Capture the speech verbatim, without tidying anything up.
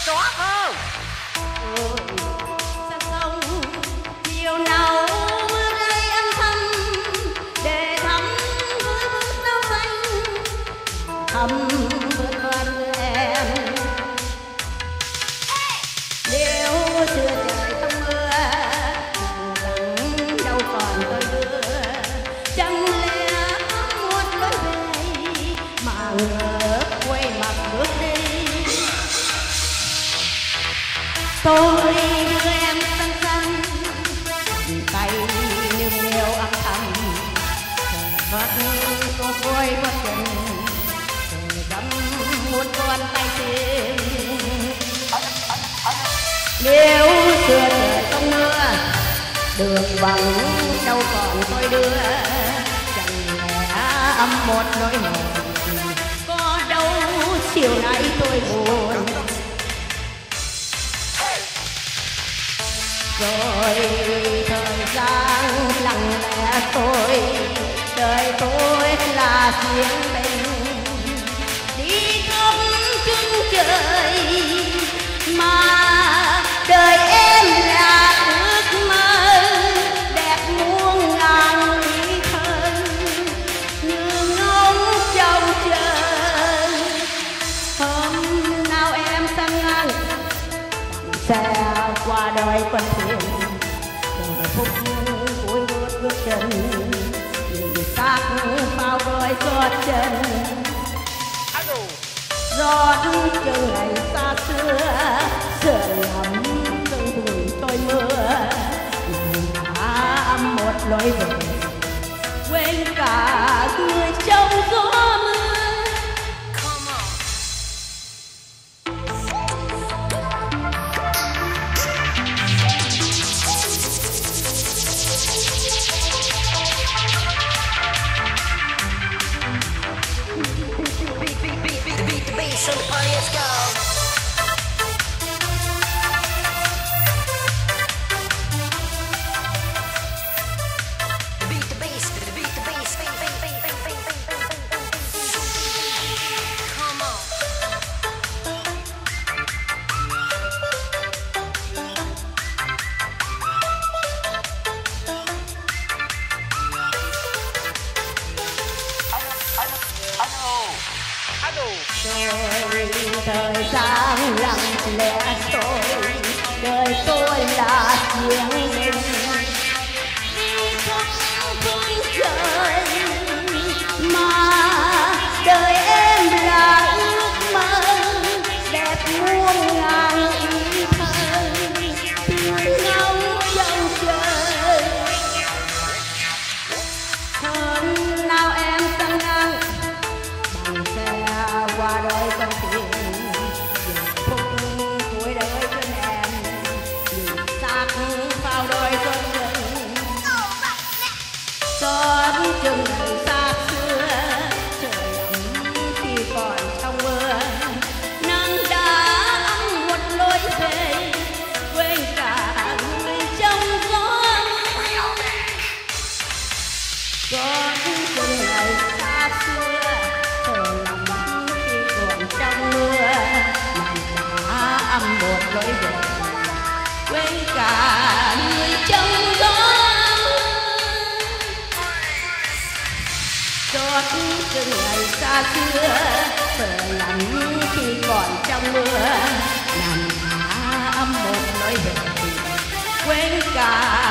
Rõ không? Sang sông chiều nào mưa rơi âm thầm để thăm với bước sao xanh thăm bước con em. Nếu xưa trời không mưa rằng đâu còn tôi đưa, chẳng lẽ một lối về mà ngỡ quay mặt bước đi. Tôi đưa em xanh xanh tay niềm yêu âm thầm vắt cô vui vắt chân rồi đắm một con tay tim. Nếu xưa trời không mưa đường vắng đâu còn tôi đưa, chẳng lẽ âm một nỗi hờn có đâu chiều nay tôi buồn. Rồi thời gian lặng lẽ tôi đời tôi là tiếng bình đi khắp chân trời mà đời em là ước mơ đẹp muôn ngàn ý thơ như ngóng trông chờ. Hôm nào em sang ngang sẽ qua đời con thuyền đời phúc cuối bước bước chân nhìn xác bao đôi gót chân giọt chân ngày xa xưa sửa lắm từng buổi tôi mưa đã âm một lối về quên cả người trong gió mưa. So the party, let's go. Beat the bass, beat the bass, bang, bang, bang, bang, bang, bang, bang, bang, bang, bang. Come on. Rồi thời gian lặng lẽ trôi đời tôi là tiếng bình đi khắp phương trời mà đời em là ước mơ đẹp muôn ngàn ý thơ tiếng ngóng trông chờ. Hôm nào em sang ngang bằng xe qua đôi con thuyền phúc cuối đời chân em nhìn xác vào đôi con chân xót chân ngày xa xưa trời ấm khi còn trong mưa nắng đã ấm một lối về quên cả người trong gió xót chân ngày xa xưa trời ấm khi còn trong mưa nàng đã âm một lối về quên cả người trong gió. Xót chân ngày xa xưa sợ lắm khi còn trong mưa nàng đã âm một lối về quên cả